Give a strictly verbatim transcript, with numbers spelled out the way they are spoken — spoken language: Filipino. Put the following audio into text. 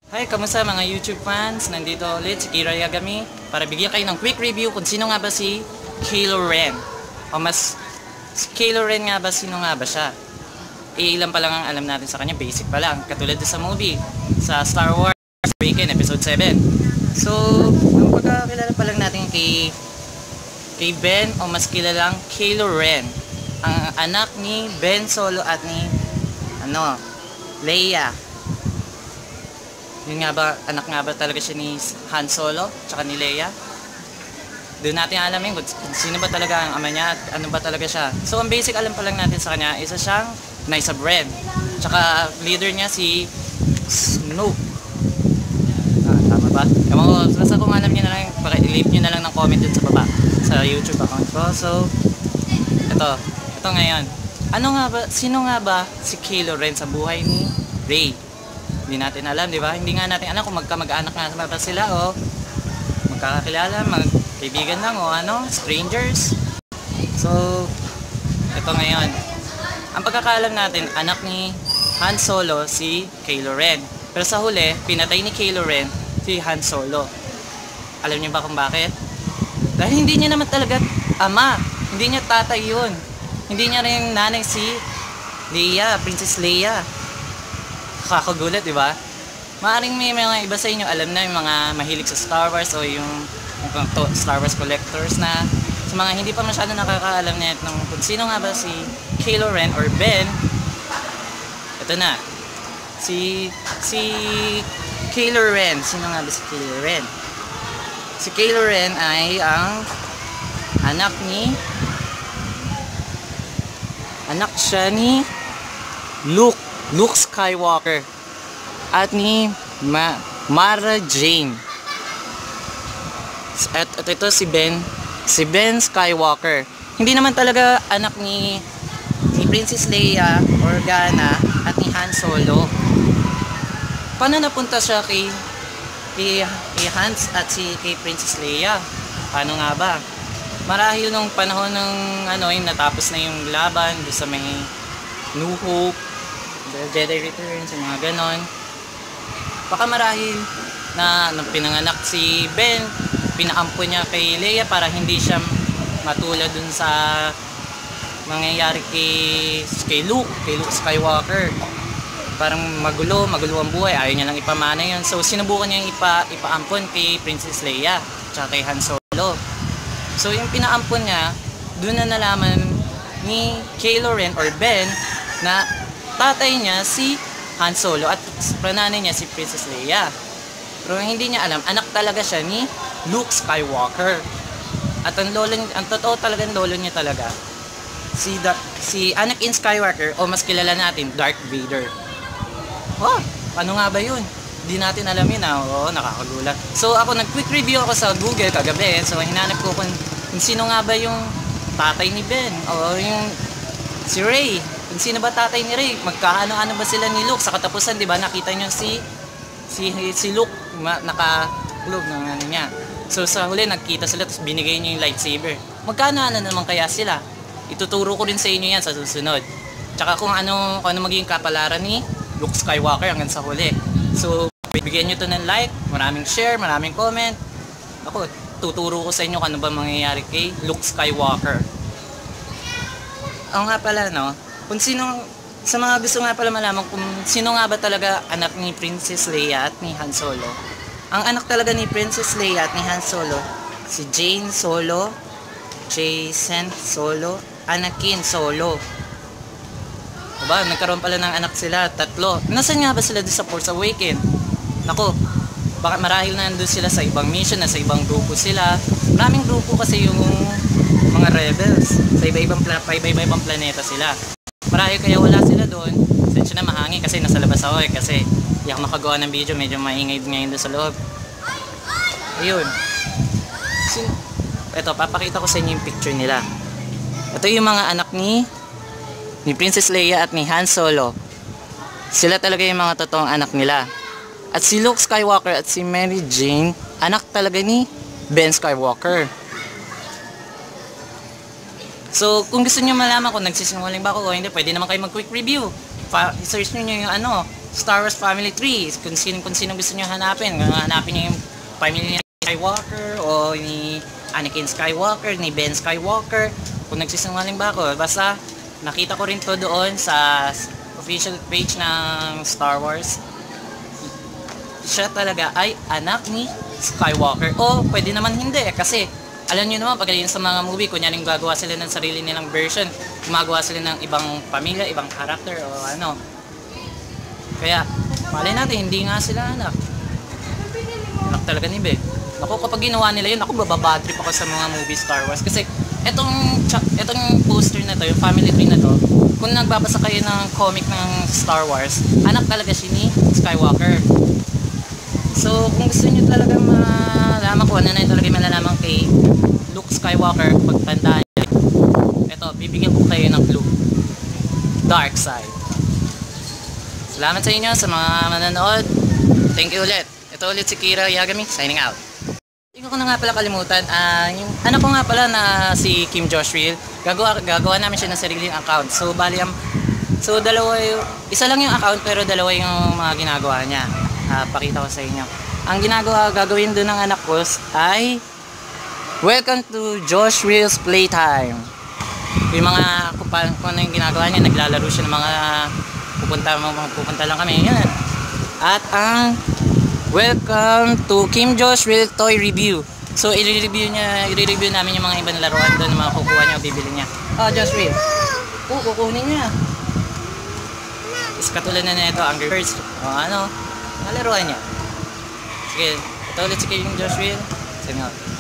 Hi, kamusta mga YouTube fans? Nandito ulit si Kira Yagami para bigyan kayo ng quick review kung sino nga ba si Kylo Ren. O mas, si Kylo Ren nga ba, sino nga ba siya? Iilan pa lang ang alam natin sa kanya, basic pa lang. Katulad sa movie, sa Star Wars Awaken Episode seven. So, ang pagkakilala pa lang natin kay, kay Ben o mas kilalang Kylo Ren. Ang anak ni Ben Solo at ni ano, Leia. Yun nga ba, anak nga ba talaga siya ni Han Solo tsaka ni Leia? Doon natin alamin kung sino ba talaga ang ama niya at ano ba talaga siya. So ang basic alam pa lang natin sa kanya, isa siyang Knights of Ren. Tsaka leader niya si Snoke. Ah, tama ba? Ewan ko, basta kung alam niyo na lang, paki-leave niyo na lang ng comment dun sa baba sa YouTube account ko. So, ito, ito ngayon. Ano nga ba, sino nga ba si Kylo Ren sa buhay ni Rey? Hindi natin alam, di ba? Hindi nga natin alam kung magka-mag-anak nga ba sila o magkakakilala, magkaibigan lang o ano, strangers. So, ito ngayon. Ang pagkakaalam natin, anak ni Han Solo si Kylo Ren. Pero sa huli, pinatay ni Kylo Ren si Han Solo. Alam niyo ba kung bakit? Dahil hindi niya naman talaga ama. Hindi niya tatay yun. Hindi niya rin nanay si Leia, Princess Leia. Kakagulat, di ba? Maaring may mga iba sa inyo alam na yung mga mahilig sa Star Wars o yung, yung Star Wars collectors na sa mga hindi pa masyado nakakaalam na ng kung sino nga ba si Kylo Ren or Ben. Ito na. Si si Kylo Ren. Sino nga ba si Kylo Ren? Si Kylo Ren ay ang anak ni anak siya ni Luke Luke Skywalker at ni Ma Mara Jane. At, at ito si Ben, si Ben Skywalker. Hindi naman talaga anak ni ni Princess Leia, Organa at ni Han Solo. Paano napunta siya kay kay, kay Han at si kay Princess Leia? Paano nga ba? Marahil nung panahon ng ano, yung natapos na yung laban doon sa may New Hope, The Jedi Returns, yung mga ganon. Baka marahil na nung pinanganak si Ben, pinaampon niya kay Leia para hindi siya matulad dun sa mangyayari kay, kay Luke, kay Luke Skywalker. Parang magulo, magulo ang buhay, ayaw niya lang ipamana yun. So sinubukan niya ipa, ipaampon kay Princess Leia, tsaka kay Han Solo. So yung pinaampon niya, dun na nalaman ni Kylo Ren or Ben na tatay niya si Han Solo at prananay niya si Princess Leia. Pero hindi niya alam, anak talaga siya ni Luke Skywalker. At ang lolo, ang totoo talagang lolo niya talaga si da, si Anakin Skywalker o mas kilala natin Darth Vader. Oh, ano nga ba 'yun? Hindi natin alam 'yun ah. Oo, nakakagulat. So ako nag-quick review ako sa Google kagabi. So hinanap ko kung, kung sino nga ba yung tatay ni Ben o yung si Rey. Kung sino ba tatay ni Rey, magkaano-ano ba sila ni Luke sa katapusan, 'di ba? Nakita niyo si si si Luke naka-globe ng ano niya. So sa huli nagkita sila tapos binigay niya yung lightsaber. Magkaano-ano naman kaya sila? Ituturo ko rin sa inyo 'yan sa susunod. Tsaka kung ano kung ano magiging kapalaran ni Luke Skywalker hanggang sa huli. So bigyan niyo 'to ng like, maraming share, maraming comment. Ako tuturo ko sa inyo kung ano ba mangyayari kay Luke Skywalker. Oo nga pala, no? Kung sino, sa mga gusto nga pala malaman kung sino nga ba talaga anak ni Princess Leia at ni Han Solo. Ang anak talaga ni Princess Leia at ni Han Solo, si Jane Solo, Jacen Solo, Anakin Solo. Diba? Nagkaroon pala ng anak sila, tatlo. Nasaan nga ba sila doon sa Force Awakens? Nako, baka marahil na nandun sila sa ibang mission, na sa ibang grupo sila. Maraming grupo kasi yung mga rebels. Sa iba-ibang pla iba-ibang planeta sila. Marahil kaya wala sila doon. Sensya na mahangin kasi nasa labas ako eh. Kasi hindi ako makagawa ng video. Medyo maingay ngayon doon sa loob. Ayun. Ito, papakita ko sa inyo yung picture nila. Ito yung mga anak ni ni Princess Leia at ni Han Solo. Sila talaga yung mga totoong anak nila. At si Luke Skywalker at si Mary Jane, anak talaga ni Ben Skywalker. So, kung gusto niyo malaman kung nagsisinungaling ba ako o hindi, pwede naman kayo mag-quick review. fa- search niyo yung ano, Star Wars Family Tree. Kung sino kung sino gusto niyo hanapin. Kung hanapin niyo yung family ni Skywalker o ni Anakin Skywalker, ni Ben Skywalker. Kung nagsisinungaling ba ako, basta nakita ko rin to doon sa official page ng Star Wars. Siya talaga ay anak ni Skywalker. O pwede naman hindi kasi alam niyo naman pag sa mga movie, kunyaring gagawa sila ng sarili nilang version, gumagawa sila ng ibang pamilya, ibang character o ano. Kaya malay natin hindi nga sila anak. Anak talaga ni Be. Ako kapag ginawa nila yun, ako bababad trip ako sa mga movie Star Wars kasi etong etong poster na to, yung family tree na to, kung nagbabasa kayo ng comic ng Star Wars, anak talaga siya ni Skywalker. So kung gusto niyo talaga malaman kung ano na yung talaga malalaman kay Luke Skywalker pagtanda niya, eto, bibigyan ko kayo ng clue. Dark side. Salamat sa inyo sa mga manonood. Thank you ulit. Ito ulit si Kira Yagami, signing out. Hindi ko na nga pala kalimutan, uh, yung anak ko nga pala na si Kim Joshua, gagawa, gagawa namin siya ng sariling account. So bali ang so dalawa yung, isa lang yung account pero dalawa yung mga ginagawa niya. Uh, pakita ko sa inyo. Ang ginagawa gagawin doon ng anak ko ay welcome to Josh Reels Playtime. Yung mga kung, kung ano yung ginagawa niya, naglalaro siya ng mga pupunta, mga pupunta lang kami. Yan. At ang welcome to Kim Josh Reels Toy Review. So i-review niya, i-review namin yung mga ibang laruan doon, mga kukuha niya o bibili niya. Oh, Josh Reels. Oh, kukunin niya. Is katulad na nito, Angry Birds. O ano, nalaruan niya. Sige, ito ulit si Kim Josh Reels. Sige nga.